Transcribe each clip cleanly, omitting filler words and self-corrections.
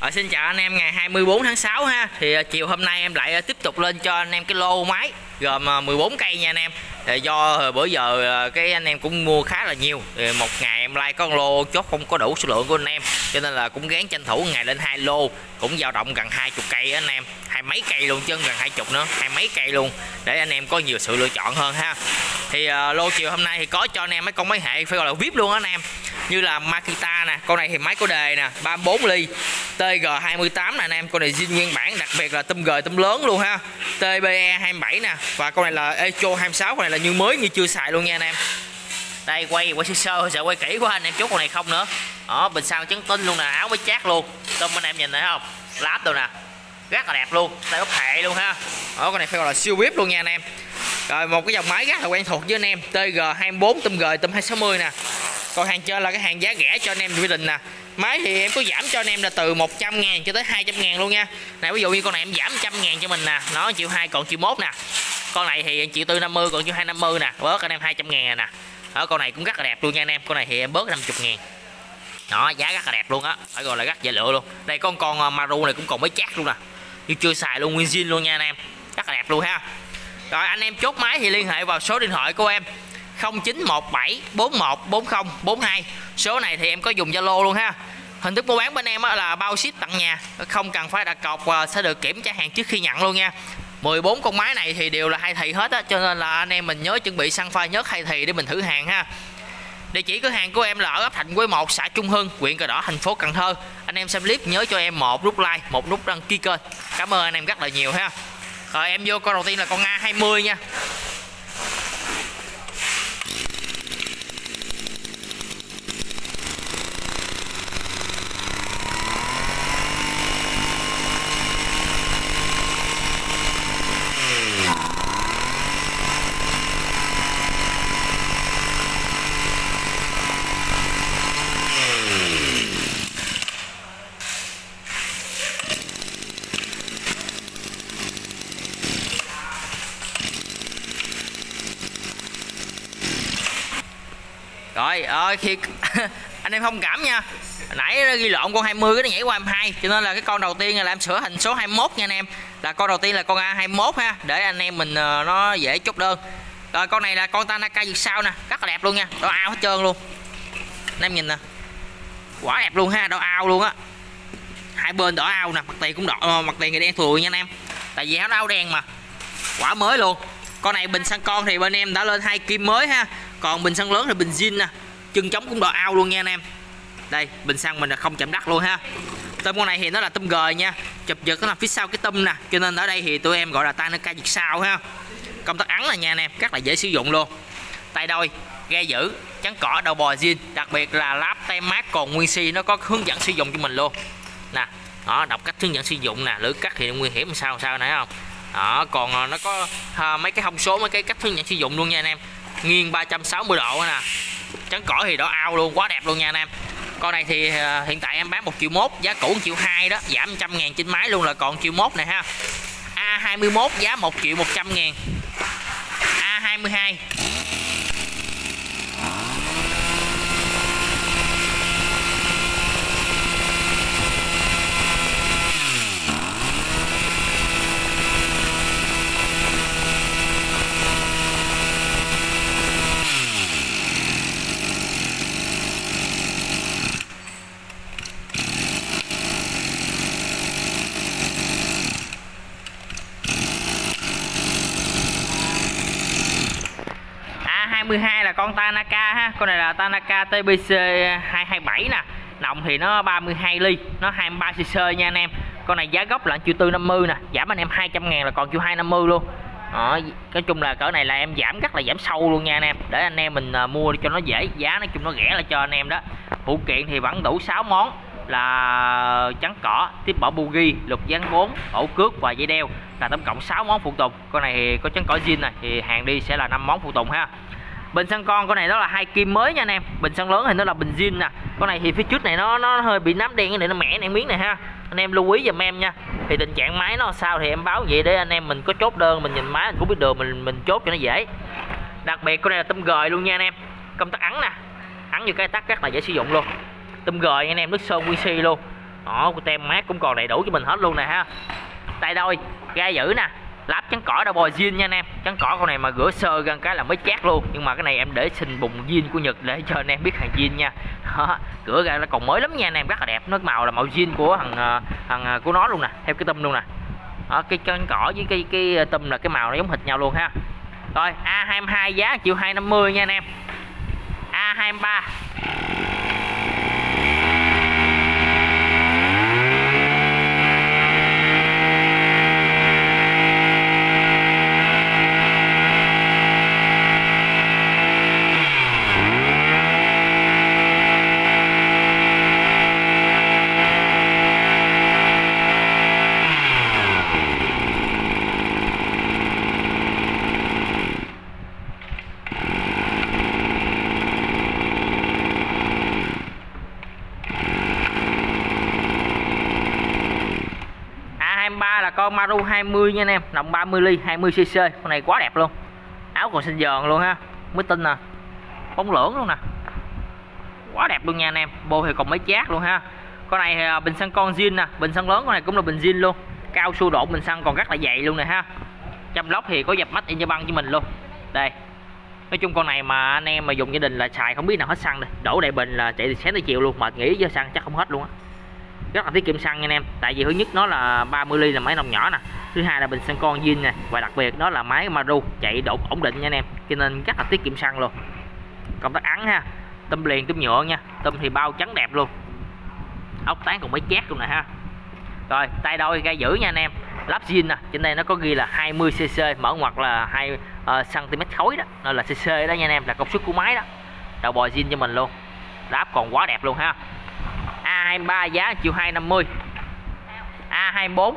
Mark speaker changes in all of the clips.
Speaker 1: Xin chào anh em, ngày 24 tháng 6 ha. Thì chiều hôm nay em lại tiếp tục lên cho anh em cái lô máy gồm 14 cây nha anh em. Do bữa giờ cái anh em cũng mua khá là nhiều, một ngày em like có lô chốt không có đủ số lượng của anh em, cho nên là cũng gán tranh thủ ngày lên 2 lô, cũng dao động gần 20 cây anh em, hai mấy cây luôn chứ gần 20 nữa, hai mấy cây luôn, để anh em có nhiều sự lựa chọn hơn ha. Thì lô chiều hôm nay thì có cho anh em mấy con máy hệ phải gọi là VIP luôn á anh em, như là Makita nè, con này thì máy có đề nè, 34 ly, TG28 nè anh em, con này zin nguyên bản, đặc biệt là tôm gời tôm lớn luôn ha, TBE27 nè, và con này là Echo 26, con này là như mới như chưa xài luôn nha anh em. Đây quay sơ sơ sợ quay kỹ quá anh em, chốt con này không nữa. Đó, bình xăng trắng tinh luôn nè, áo mới chát luôn, tôm anh em nhìn thấy không, láp rồi nè, rất là đẹp luôn, tay ốc hệ luôn ha. Đó, con này phải gọi là siêu VIP luôn nha anh em. Rồi một cái dòng máy rất là quen thuộc với anh em, TG24 tôm gời tôm 260 nè. Còn hàng trên là cái hàng giá rẻ cho anh em gia đình nè. Máy thì em có giảm cho anh em là từ 100.000 cho tới 200.000 luôn nha. Này ví dụ như con này em giảm 100.000 cho mình nè, nó triệu 2 còn triệu 1 nè. Con này thì triệu 450 còn triệu 250 nè, bớt anh em 200.000 nè. Ở con này cũng rất là đẹp luôn nha anh em, con này thì em bớt 50.000. Đó, giá rất là đẹp luôn á, phải gọi là rất dễ lựa luôn. Đây con Maru này cũng còn mới chát luôn nè, như chưa xài luôn, nguyên zin luôn nha anh em, rất là đẹp luôn ha. Rồi anh em chốt máy thì liên hệ vào số điện thoại của em 0917 414042. Số này thì em có dùng Zalo luôn ha. Hình thức mua bán bên em là bao ship tận nhà, không cần phải đặt cọc và sẽ được kiểm tra hàng trước khi nhận luôn nha. 14 con máy này thì đều là hai thì hết á, cho nên là anh em mình nhớ chuẩn bị xăng pha nhớt hai thì để mình thử hàng ha. Địa chỉ cửa hàng của em là ở ấp Thạnh Quế 1, xã Trung Hưng, huyện Cờ Đỏ, thành phố Cần Thơ. Anh em xem clip nhớ cho em một nút like, một nút đăng ký kênh. Cảm ơn anh em rất là nhiều ha. Rồi em vô con đầu tiên là con A20 nha. Rồi khi anh em thông cảm nha, nãy ghi lộn con 20 cái nó nhảy qua 22, cho nên là cái con đầu tiên là em sửa thành số 21 nha anh em, là con đầu tiên là con A21 ha, để anh em mình nó dễ chốt đơn. Rồi con này là con Tanaka vượt sau nè, rất là đẹp luôn nha, đỏ ao hết trơn luôn, anh em nhìn nè, quả đẹp luôn ha, đỏ ao luôn á, hai bên đỏ ao nè, mặt tiền cũng đỏ, mặt tiền thì đen thùi nha anh em, tại vì áo đen mà, quả mới luôn. Con này bình xăng con thì bên em đã lên 2 kim mới ha, còn bình xăng lớn thì bình zin nè, chân trống cũng đỏ ao luôn nha anh em. Đây bình xăng mình là không chạm đất luôn ha. Tôm con này thì nó là tôm gời nha, chụp giật nó là phía sau cái tôm nè, cho nên ở đây thì tụi em gọi là Tanaka vượt sau ha. Công tắc ấn là nha anh em, rất là dễ sử dụng luôn. Tay đôi, ga giữ, chắn cỏ, đầu bò zin, đặc biệt là láp tem mát còn nguyên si, nó có hướng dẫn sử dụng cho mình luôn nè. Đó, đọc cách hướng dẫn sử dụng nè, lưỡi cắt thì nguy hiểm sao nãy không. Đó, còn nó có mấy cái thông số, mấy cái cách hướng dẫn sử dụng luôn nha anh em. Nghiêng 360 độ nè, chắn cỏ thì đỏ ao luôn, quá đẹp luôn nha anh em. Con này thì hiện tại em bán 1 triệu 1, giá cũ 1 triệu 2 đó, giảm 100.000 trên máy luôn là còn 1 triệu 1 này ha. A21 giá 1 triệu 100.000. A22 A22 là con Tanaka ha, con này là Tanaka TBC 227 nè, nòng thì nó 32 ly, nó 23cc nha anh em. Con này giá gốc là 1.450 nè, giảm anh em 200.000 là còn 1.250 luôn. Đó, nói chung là cỡ này là em giảm rất là giảm sâu luôn nha anh em, để anh em mình mua cho nó dễ, giá nói chung nó rẻ là cho anh em đó. Phụ kiện thì vẫn đủ 6 món là chắn cỏ, tiếp bỏ bugi, lục dán 4, ổ cước và dây đeo, là tổng cộng 6 món phụ tùng. Con này thì có chắn cỏ zin này thì hàng đi sẽ là 5 món phụ tùng ha. Bình xăng con này đó là 2 kim mới nha anh em. Bình xăng lớn thì nó là bình zin nè. Con này thì phía trước này nó hơi bị nám đen, cái này nó mẻ này miếng này ha. Anh em lưu ý giùm em nha. Thì tình trạng máy nó sao thì em báo vậy để anh em mình có chốt đơn, mình nhìn máy mình cũng biết đường mình chốt cho nó dễ. Đặc biệt con này là tôm gời luôn nha anh em. Công tắc ấn nè, ấn như cái tắt rất là dễ sử dụng luôn. Tôm gời anh em, nước sơn QC luôn. Đó, tem mát cũng còn đầy đủ cho mình hết luôn nè ha. Tay đôi ga giữ nè, lắp chắn cỏ đã bò zin nha anh em. Chắn cỏ con này mà rửa sơ gần cái là mới chát luôn, nhưng mà cái này em để xin bùng zin của Nhật để cho anh em biết hàng zin nha. Đó, rửa ra nó còn mới lắm nha anh em, rất là đẹp, nó màu là màu zin của thằng của nó luôn nè, theo cái tôm luôn nè. Đó, cái chắn cỏ với cái tôm là cái màu nó giống hệt nhau luôn ha. Rồi A22 giá 1.250.000 nha anh em. A23 là con Maru 20 nha anh em, nòng 30 ly 20cc. Con này quá đẹp luôn, áo còn xinh giòn luôn ha, mới tin nè, bóng lưỡng luôn nè, quá đẹp luôn nha anh em. Bô thì còn mấy chát luôn ha. Con này thì bình xăng con zin nè, bình xăng lớn con này cũng là bình zin luôn, cao su độ bình xăng còn rất là dày luôn nè ha. Chăm lốc thì có dập mắt in cho băng cho mình luôn. Đây, nói chung con này mà anh em mà dùng gia đình là xài không biết nào hết xăng đây, đổ đầy bình là chạy từ sáng tới chiều luôn, mệt nghỉ với xăng chắc không hết luôn á. Rất là tiết kiệm xăng nha anh em, tại vì thứ nhất nó là 30 ly là máy nòng nhỏ nè, thứ hai là bình xăng con zin nè, và đặc biệt nó là máy Maru chạy độ ổn định nha anh em, cho nên rất là tiết kiệm xăng luôn. Công tắc ắn ha, tôm liền tôm nhựa nha, tôm thì bao trắng đẹp luôn, ốc tán còn mấy chát luôn nè ha. Rồi tay đôi ga giữ nha anh em, lắp zin nè, trên đây nó có ghi là 20cc, mở ngoặc là 2 cm khối đó, nên là cc đó nha anh em, là công suất của máy đó. Đầu bò zin cho mình luôn, lắp còn quá đẹp luôn ha. A23 giá 1.250.000. A24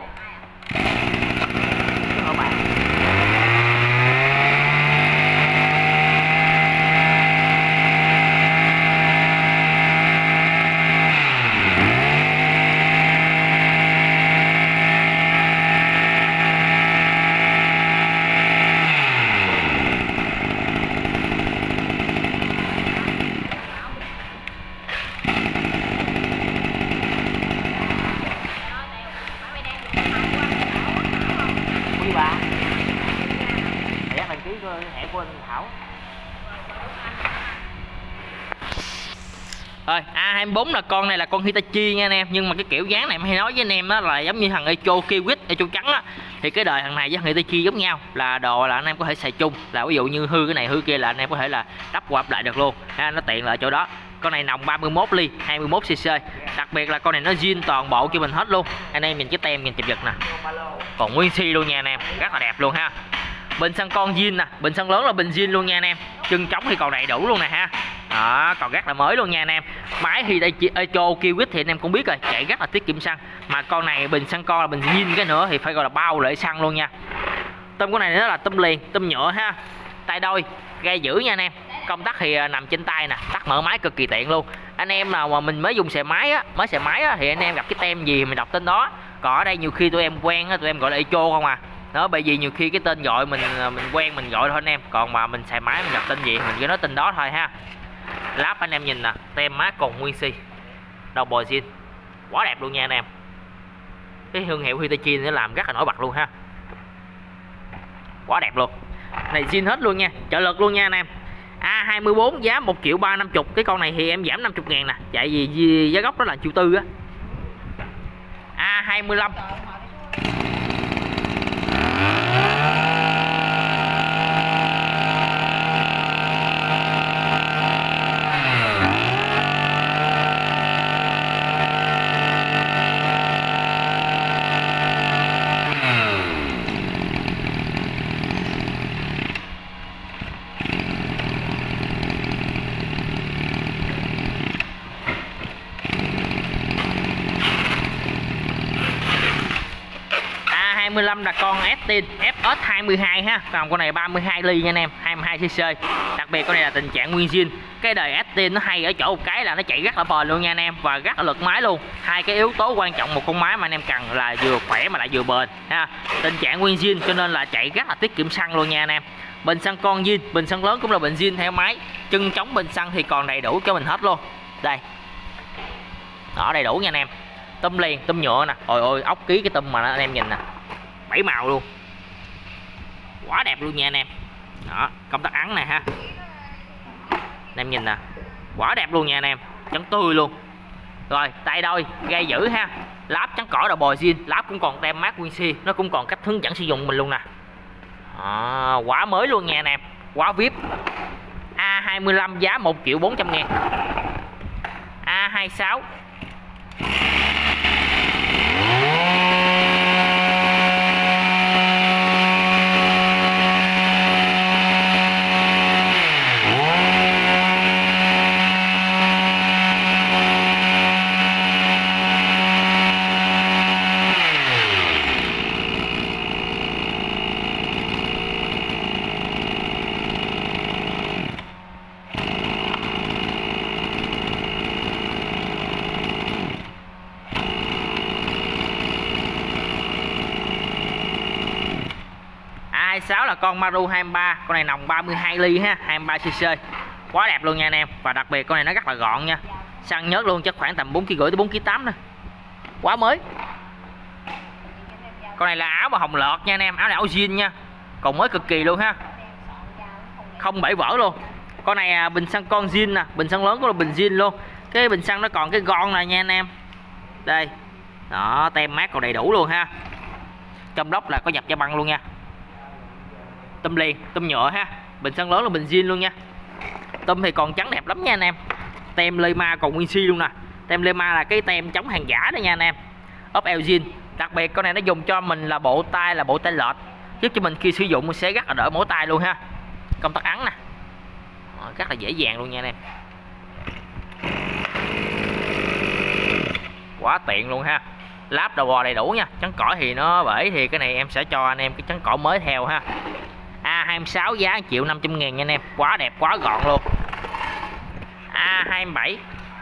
Speaker 1: Rồi A24 là con này là con Hitachi nha anh em, nhưng mà cái kiểu dáng này em hay nói với anh em đó là giống như thằng Echo Kiwit, Echo trắng á, thì cái đời thằng này với thằng Hitachi giống nhau, là đồ là anh em có thể xài chung, là ví dụ như hư cái này hư kia là anh em có thể là đắp qua lại được luôn ha, nó tiện lợi chỗ đó. Con này nòng 31 ly 21cc, đặc biệt là con này nó zin toàn bộ cho mình hết luôn. Anh em nhìn cái tem nhìn chụp giật nè, còn nguyên xi luôn nha anh em, rất là đẹp luôn ha. Bình xăng con zin nè, bình xăng lớn là bình zin luôn nha anh em, chân trống thì còn đầy đủ luôn nè ha. Đó, còn rất là mới luôn nha anh em. Máy thì đây Echo Kiwit thì anh em cũng biết rồi, chạy rất là tiết kiệm xăng, mà con này bình xăng con là bình zin cái nữa thì phải gọi là bao lợi xăng luôn nha. Tôm con này nó là tôm liền, tôm nhựa ha. Tay đôi, ga giữ nha anh em. Công tắc thì nằm trên tay nè, tắt mở máy cực kỳ tiện luôn. Anh em nào mà mình mới dùng xài máy á, thì anh em gặp cái tem gì mình đọc tên đó. Còn ở đây nhiều khi tụi em quen á, tụi em gọi là Echo không à. Đó, bởi vì nhiều khi cái tên gọi mình quen mình gọi thôi anh em, còn mà mình xài máy mình đọc tên gì mình cứ nói tên đó thôi ha. Lắp anh em nhìn nè, tem mát còn nguyên xi, đầu bò zin, quá đẹp luôn nha anh em. Cái thương hiệu Hitachi nó làm rất là nổi bật luôn ha, quá đẹp luôn. Này zin hết luôn nha, trợ lực luôn nha anh em. A24 giá 1.350.000, cái con này thì em giảm 50.000 nè, tại vì giá gốc đó là 1.400.000 á. A25 là con Estin FS22 ha, còn con này 32 ly nha anh em, 22cc. Đặc biệt con này là tình trạng nguyên zin. Cái đời Estin nó hay ở chỗ một cái là nó chạy rất là bền luôn nha anh em, và rất là lực máy luôn. Hai cái yếu tố quan trọng một con máy mà anh em cần là vừa khỏe mà lại vừa bền ha. Tình trạng nguyên zin cho nên là chạy rất là tiết kiệm xăng luôn nha anh em. Bình xăng con zin, bình xăng lớn cũng là bình zin theo máy. Chân chống bình xăng thì còn đầy đủ cho mình hết luôn. Đây. Đó, đầy đủ nha anh em. Tôm liền, tôm nhựa nè. Ôi ôi, ốc ký cái tôm mà anh em nhìn nè, 7 màu luôn, quá đẹp luôn nha anh em. Đó, công tắc ắn này ha, anh em nhìn nè, quá đẹp luôn nha anh em, trắng tươi luôn. Rồi tay đôi gai giữ ha, láp trắng cỏ đầu bò zin, láp cũng còn tem mát Winxi, nó cũng còn cách hướng dẫn sử dụng mình luôn nè. Quá mới luôn nha anh em, quá VIP. A25 giá 1.400.000. A26 A26 là con Maru 23, con này nòng 32 ly ha, 23cc, quá đẹp luôn nha anh em. Và đặc biệt con này nó rất là gọn nha, xăng nhớt luôn, chắc khoảng tầm 4,5 kg tới 4,8 kg nữa, quá mới. Con này là áo mà hồng lọt nha anh em, áo này áo jean nha, còn mới cực kỳ luôn ha, không bể vỡ luôn. Con này bình xăng con zin nè, bình xăng lớn cũng là bình zin luôn, cái bình xăng nó còn cái gon này nha anh em, đây đó, tem mát còn đầy đủ luôn ha. Trong lốc là có dập da băng luôn nha. Tôm liền, tôm nhựa ha, bình xăng lớn là bình zin luôn nha. Tôm thì còn trắng đẹp lắm nha anh em, tem Lema còn Winxi luôn nè. Tem Lema là cái tem chống hàng giả đó nha anh em, ốp eo zin. Đặc biệt con này nó dùng cho mình là bộ tay lệch, giúp cho mình khi sử dụng sẽ rất là đỡ mỏi tay luôn ha. Công tắc ắn nè, rất là dễ dàng luôn nha anh em, quá tiện luôn ha. Láp đầu bò đầy đủ nha, trắng cỏ thì nó bể thì cái này em sẽ cho anh em cái trắng cỏ mới theo ha. A26 giá 1.500.000 nha anh em, quá đẹp quá gọn luôn. A27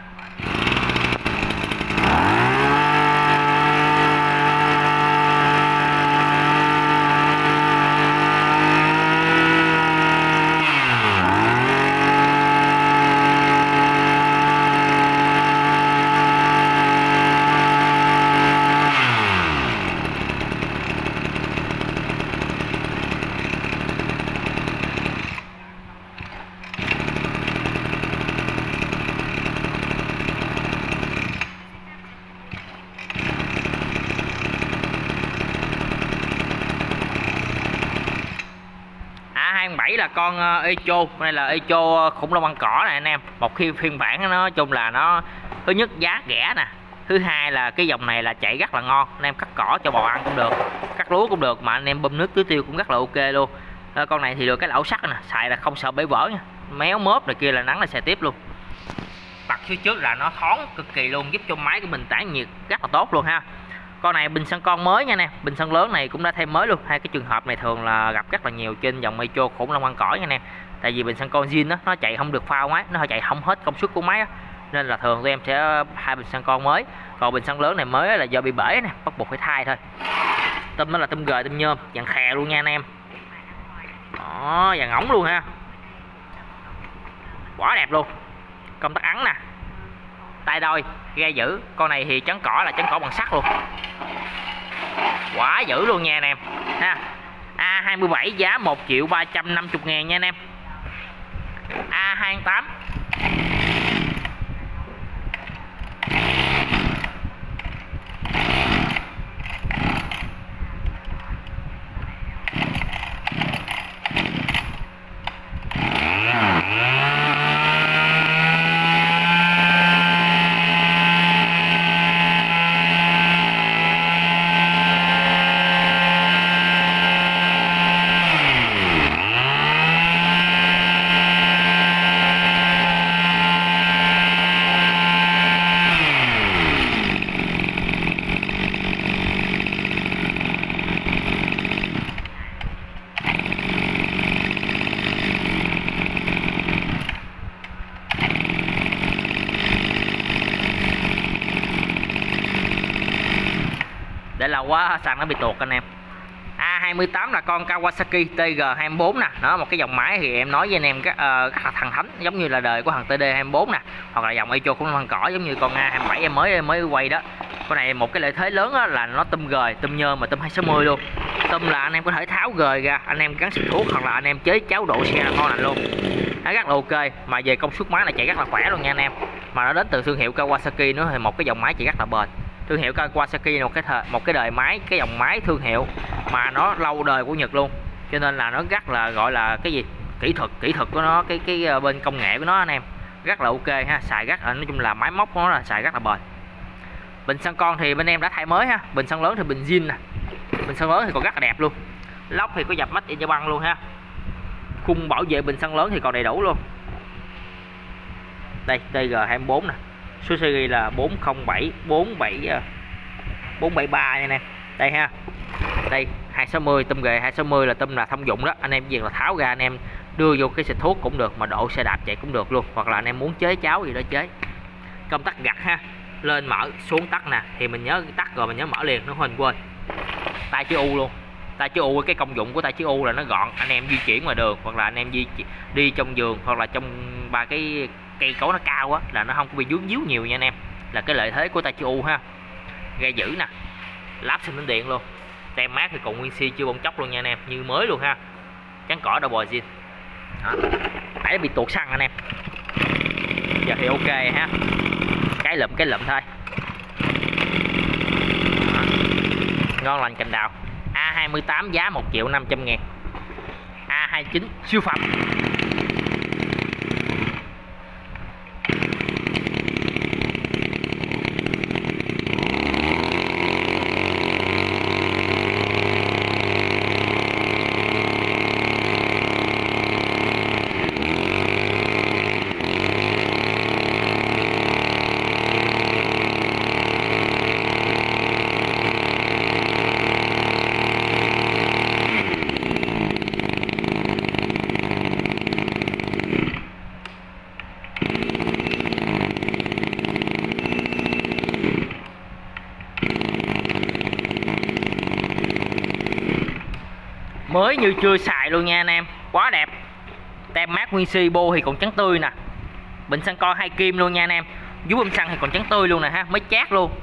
Speaker 1: A27 là con Echo, đây là Echo khủng long ăn cỏ này anh em. Một khi phiên bản nó nói chung là nó thứ nhất giá rẻ nè, thứ hai là cái dòng này là chạy rất là ngon, anh em cắt cỏ cho bò ăn cũng được, cắt lúa cũng được, mà anh em bơm nước tưới tiêu cũng rất là ok luôn. Con này thì được cái lẩu sắt nè, xài là không sợ bể vỡ nha, méo mớp này kia là nắng là xài tiếp luôn. Mặt phía trước là nó thoáng cực kỳ luôn, giúp cho máy của mình tản nhiệt rất là tốt luôn ha. Con này bình xăng con mới nha nè, bình xăng lớn này cũng đã thêm mới luôn. Hai cái trường hợp này thường là gặp rất là nhiều trên dòng Echo khủng long ăn cỏ nha nè. Tại vì bình xăng con zin đó, nó chạy không được phao máy, nó chạy không hết công suất của máy đó. Nên là thường tụi em sẽ hai bình xăng con mới. Còn bình xăng lớn này mới là do bị bể nè, bắt buộc phải thay thôi. Tôm nó là tôm gời, tôm nhôm, dạng khè luôn nha anh em. Đó, dạng ống luôn ha, quá đẹp luôn. Công tắc ắn nè, tay đôi gai giữ. Con này thì trắng cỏ là trắng cỏ bằng sắt luôn, quá dữ luôn nha anh em ha. A27 giá 1.350.000 nha anh em. A28 để là quá sàn nó bị tuột anh em. A28 là con Kawasaki TG24 nè, đó một cái dòng máy thì em nói với anh em rất là thần thánh, giống như là đời của thằng TD24 nè, hoặc là dòng Echo khủng long ăn cỏ giống như con A27 em mới quay đó. Con này một cái lợi thế lớn là nó tôm gời, tôm nhôm mà tôm 260 luôn. Tôm là anh em có thể tháo gời ra, anh em gắn xịt thuốc hoặc là anh em chế cháo độ xe là ngon lành luôn. Nó rất là ok, mà về công suất máy này chạy rất là khỏe luôn nha anh em. Mà nó đến từ thương hiệu Kawasaki nữa, thì một cái dòng máy chạy rất là bền. Thương hiệu Kawasaki là một cái đời máy, cái dòng máy thương hiệu mà nó lâu đời của Nhật luôn. Cho nên là nó rất là gọi là cái gì? Kỹ thuật của nó, cái bên công nghệ của nó anh em. Rất là ok ha, xài rất là, nói chung là máy móc của nó là xài rất là bền. Bình xăng con thì bên em đã thay mới ha, bình xăng lớn thì bình zin nè. Bình xăng lớn thì còn rất là đẹp luôn. Lốc thì có dập Made in Japan luôn ha. Khung bảo vệ bình xăng lớn thì còn đầy đủ luôn. Đây TG24 nè. Số series là 407 473 nha anh em. Đây ha. Đây 260, tôm ghề 260 là tôm là thông dụng đó. Anh em việc là tháo ra anh em đưa vô cái xịt thuốc cũng được, mà độ xe đạp chạy cũng được luôn, hoặc là anh em muốn chế cháo gì đó chế. Công tắc gặt ha, lên mở xuống tắt nè, thì mình nhớ tắt rồi mình nhớ mở liền, nó không quên. Tay chữ U luôn. Tay chữ U, cái công dụng của tay chữ U là nó gọn, anh em di chuyển ngoài đường hoặc là anh em đi trong vườn hoặc là trong ba cái cây cối nó cao á, là nó không có bị vướng víu nhiều nha anh em. Là cái lợi thế của tay chữ U ha. Gai giữ nè, láp sinh đến điện luôn. Tem mát thì còn nguyên si chưa bong chóc luôn nha anh em, như mới luôn ha. Chắn cỏ double zin. Nãy bị tuột xăng anh em, giờ thì ok ha. Cái lụm thôi. Ngon lành cành đào. A28 giá 1.500.000. A29 siêu phẩm. Mới như chưa xài luôn nha anh em, quá đẹp. Tem mát nguyên si, bô thì còn trắng tươi nè. Bình xăng con 2 kim luôn nha anh em. Dưới bơm xăng thì còn trắng tươi luôn nè ha, mới chát luôn.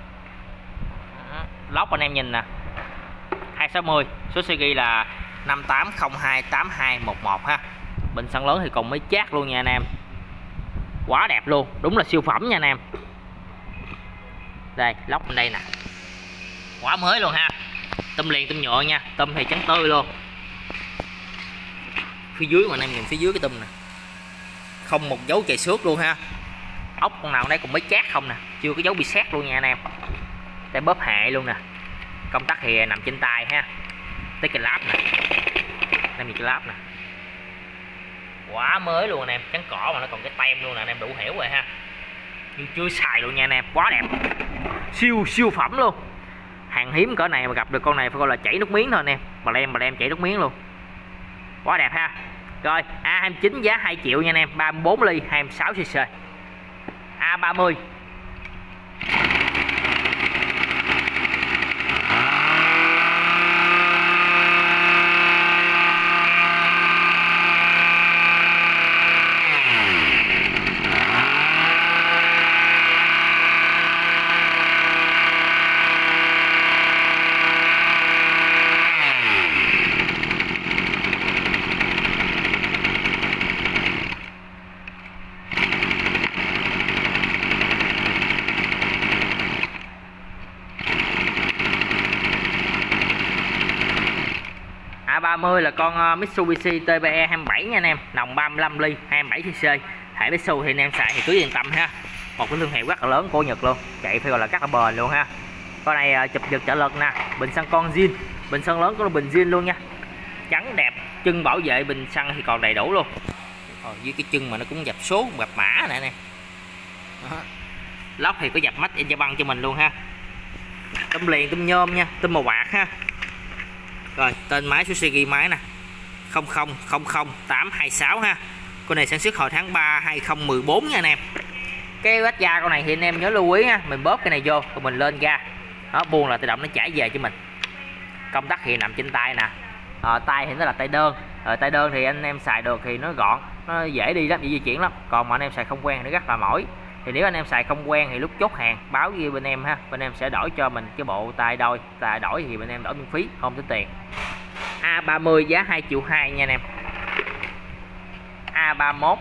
Speaker 1: Lốc anh em nhìn nè, 260, số series là 58028211 ha. Bình xăng lớn thì còn mới chát luôn nha anh em. Quá đẹp luôn, đúng là siêu phẩm nha anh em. Đây, lốc bên đây nè, quá mới luôn ha. Tôm liền tôm nhựa nha, tôm thì trắng tươi luôn. Phía dưới mà anh em nhìn phía dưới cái tôm nè, không một dấu chày xước luôn ha. Ốc con nào đây cũng mới chát không nè, chưa có dấu bị sét luôn nha anh em. Đây bóp hệ luôn nè. Công tắc thì nằm trên tay ha. Tới cái láp nè, đây mình cái láp nè, quá mới luôn anh em. Trắng cỏ mà nó còn cái tem luôn nè, anh em đủ hiểu rồi ha. Nhưng chưa xài luôn nha anh em, quá đẹp, siêu phẩm luôn. Hàng hiếm cỡ này mà gặp được con này phải gọi là chảy nước miếng thôi anh em. Bà lem chảy nước miếng luôn. Quá đẹp ha. Rồi A29 giá 2 triệu nha anh em, 34 ly 26cc. A30. A30 là con Mitsubishi TBE 27 nha anh em, nòng 35 ly 27cc. Hệ Mitsubishi thì anh em xài thì cứ yên tâm ha. Một cái thương hiệu rất là lớn của Nhật luôn, chạy phải gọi là rất là bền luôn ha. Con này chụp giật trợ lực nè, bình xăng con zin, bình xăng lớn có bình zin luôn nha. Trắng đẹp, chân bảo vệ bình xăng thì còn đầy đủ luôn. Dưới cái chân mà nó cũng dập số, dập mã nè nè. Lốc thì có dập Made in Japan cho mình luôn ha. Tôm liền, tôm nhôm nha, tôm màu bạc ha. Rồi, tên máy, số series máy nè, 0000826 ha. Con này sản xuất hồi tháng 3 2014 nha anh em. Cái vết ga con này thì anh em nhớ lưu ý ha, mình bóp cái này vô rồi mình lên ga. Đó, buông là tự động nó chảy về cho mình. Công tắc thì nằm trên tay nè. Tay thì nó là tay đơn. Tay đơn thì anh em xài được thì nó gọn, nó dễ đi lắm, dễ di chuyển lắm. Còn mà anh em xài không quen thì nó rất là mỏi. Thì nếu anh em xài không quen thì lúc chốt hàng báo với bên em ha, bên em sẽ đổi cho mình cái bộ tai đôi, tai đổi thì bên em đổi miễn phí, không tính tiền. A30 giá 2,2 triệu nha anh em. A31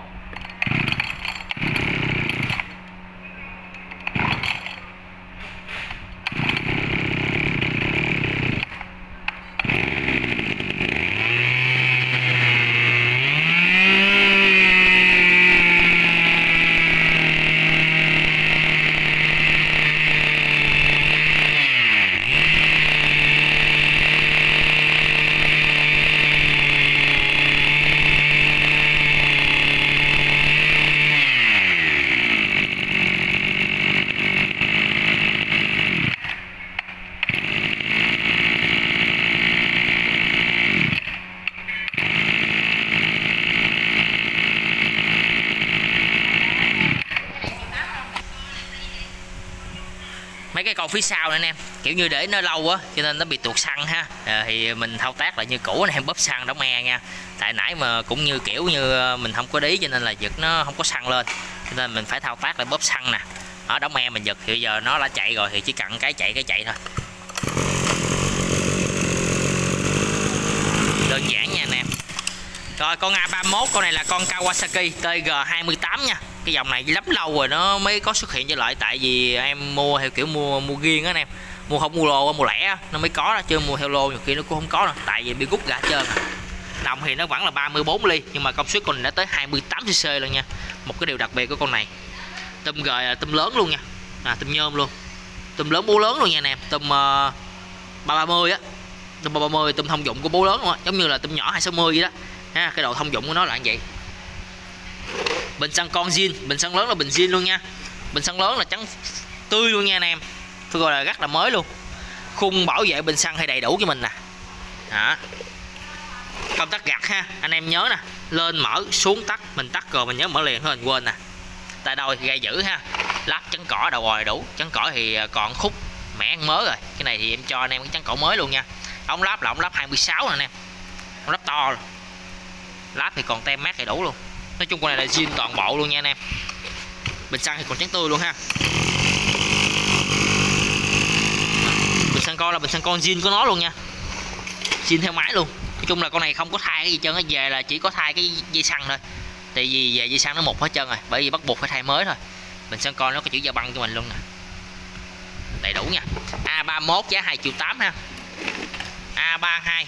Speaker 1: mấy cái con phía sau này anh em, kiểu như để nó lâu á cho nên nó bị tuột xăng ha. Thì mình thao tác lại như cũ anh em, bóp xăng đóng e nha. Tại nãy mà cũng như kiểu như mình không có để ý cho nên là giật nó không có xăng lên, cho nên mình phải thao tác lại bóp xăng nè. Ở đóng e mình giật thì bây giờ nó đã chạy rồi thì chỉ cần cái chạy thôi. Đơn giản nha anh em. Rồi con A31 con này là con Kawasaki TG28 nha. Cái dòng này lắm lâu rồi nó mới có xuất hiện trở lại, tại vì em mua theo kiểu mua riêng á anh em, mua không mua lô mua lẻ nó mới có đó, chứ mua theo lô nhiều khi nó cũng không có đâu, tại vì bị rút gà trơn. Đồng thì nó vẫn là 34 ly nhưng mà công suất con này đã tới 28 cc luôn nha. Một cái điều đặc biệt của con này, tùm gời tùm lớn luôn nha, tùm nhôm luôn, tùm lớn bố lớn luôn nha anh em, tùm 330 á, tùm 330 tùm thông dụng của bố lớn luôn á, giống như là tùm nhỏ 260 vậy đó ha. Cái độ thông dụng của nó là như vậy. Bình xăng con zin, bình xăng lớn là bình zin luôn nha. Bình xăng lớn là trắng tươi luôn nha anh em, tôi gọi là rất là mới luôn. Khung bảo vệ bình xăng hay đầy đủ cho mình nè. Đó. Công tắc gặt ha, anh em nhớ nè, lên mở xuống tắt, mình tắt rồi mình nhớ mở liền thôi, mình quên nè. Tại đôi gây giữ ha. Lắp chắn cỏ đầu rồi đủ, chắn cỏ thì còn khúc mẻ mới rồi. Cái này thì em cho anh em cái chắn cỏ mới luôn nha. Ống lắp là ống lắp 26 nè anh em, ống lắp to rồi. Lắp thì còn tem mát đầy đủ luôn. Nói chung con này là zin toàn bộ luôn nha anh em. Bình xăng thì còn trắng tươi luôn ha. Bình xăng con là bình xăng con zin của nó luôn nha, zin theo máy luôn. Nói chung là con này không có thay cái gì trơn, về là chỉ có thay cái dây xăng thôi. Tại vì về dây xăng nó mục hết trơn rồi, bởi vì bắt buộc phải thay mới thôi. Bình xăng con nó có chữ da băng cho mình luôn nè, đầy đủ nha. A31 giá 2,8 triệu ha. A32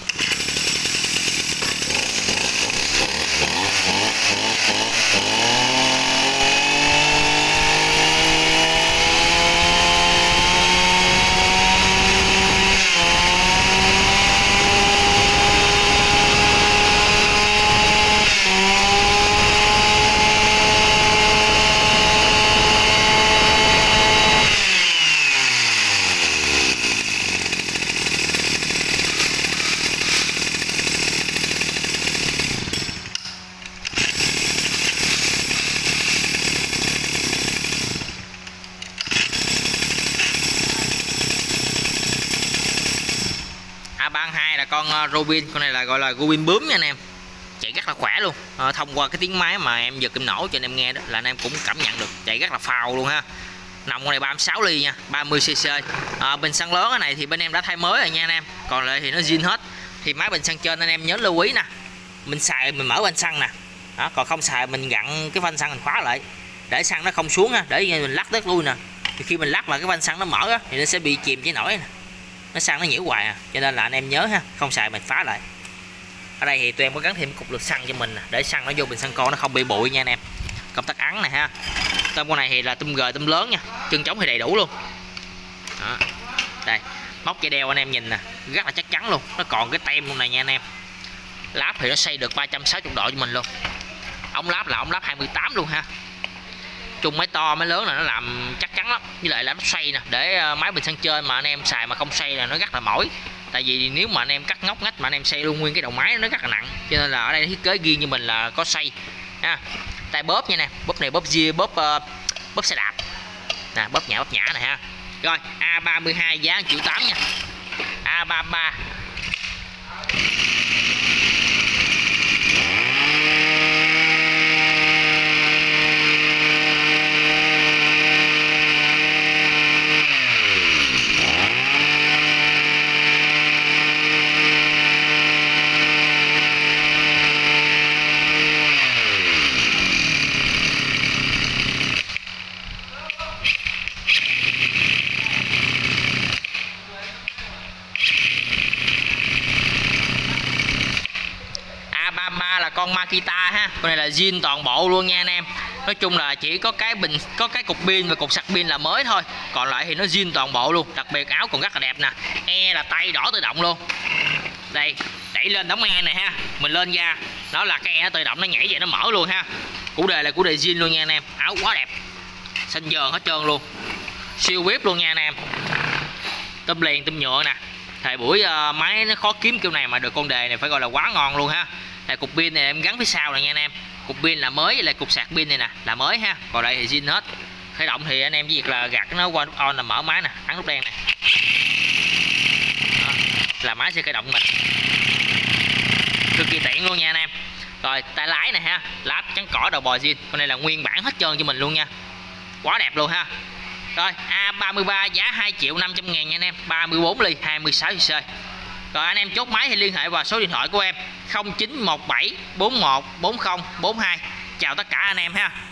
Speaker 1: A32 là con Robin, con này là gọi là Robin bướm nha anh em, chạy rất là khỏe luôn. Thông qua cái tiếng máy mà em giật kim nổ cho anh em nghe đó là anh em cũng cảm nhận được chạy rất là phào luôn ha. Nòng con này 36 ly nha, 30 cc. Bình xăng lớn cái này thì bên em đã thay mới rồi nha anh em, còn lại thì nó zin hết. Thì máy bình xăng trên anh em nhớ lưu ý nè, mình xài mình mở van xăng nè đó, còn không xài mình gặn cái van xăng mình khóa lại để xăng nó không xuống ha, để mình lắc đất lui nè. Thì khi mình lắc là cái van xăng nó mở á, thì nó sẽ bị chìm cháy nổi nè, nó xăng nó nhiễu hoài à, cho nên là anh em nhớ ha, không xài mình phá lại. Ở đây thì tụi em có gắn thêm cục lượt xăng cho mình nè, để xăng nó vô bình xăng con nó không bị bụi nha anh em. Công tắc ắn này ha. Tôm con này thì là tôm gời tôm lớn nha, chân trống thì đầy đủ luôn đó. Đây móc dây đeo anh em nhìn nè, rất là chắc chắn luôn, nó còn cái tem luôn này nha anh em. Láp thì nó xoay được 360 độ cho mình luôn. Ống láp là ống láp 28 luôn ha. Chung máy to máy lớn là nó làm chắc chắn lắm, với lại là nó xoay nè, để máy bình xăng trên mà anh em xài mà không xoay là nó rất là mỏi. Tại vì nếu mà anh em cắt ngóc ngách mà anh em xoay luôn nguyên cái đầu máy nó rất là nặng, cho nên là ở đây thiết kế riêng như mình là có xoay ha. Tay bóp nha nè, bóp này bóp dưa, bóp xe đạp nè, bóp nhả này ha. Rồi A32 giá 1,8 triệu nha. A33 con Makita ha. Con này là zin toàn bộ luôn nha anh em. Nói chung là chỉ có cái cục pin và cục sạc pin là mới thôi, còn lại thì nó zin toàn bộ luôn. Đặc biệt áo còn rất là đẹp nè, e là tay đỏ tự động luôn. Đây, đẩy lên đóng e này ha, mình lên ra đó là cái e nó tự động nó nhảy về nó mở luôn ha. Chủ đề là chủ đề zin luôn nha anh em. Áo quá đẹp, xanh dờn hết trơn luôn, siêu vip luôn nha anh em. Tôm liền tôm nhựa nè. Thời buổi máy nó khó kiếm kiểu này mà được con đề này phải gọi là quá ngon luôn ha. Này cục pin này em gắn phía sau này nha anh em. Cục pin là mới, lại cục sạc pin này nè là mới ha. Còn đây thì zin hết. Khởi động thì anh em chỉ việc là gạt nó qua nút on là mở máy nè, ấn nút đen này. Đó, là máy sẽ khởi động mình. Cực kỳ tiện luôn nha anh em. Rồi tay lái này ha, láp trắng cỏ đầu bò zin. Con này là nguyên bản hết trơn cho mình luôn nha. Quá đẹp luôn ha. Rồi A33 giá 2.500.000 nha anh em. 34 ly 26cc. Rồi anh em chốt máy thì liên hệ vào số điện thoại của em 0917 41 40 42. Chào tất cả anh em ha.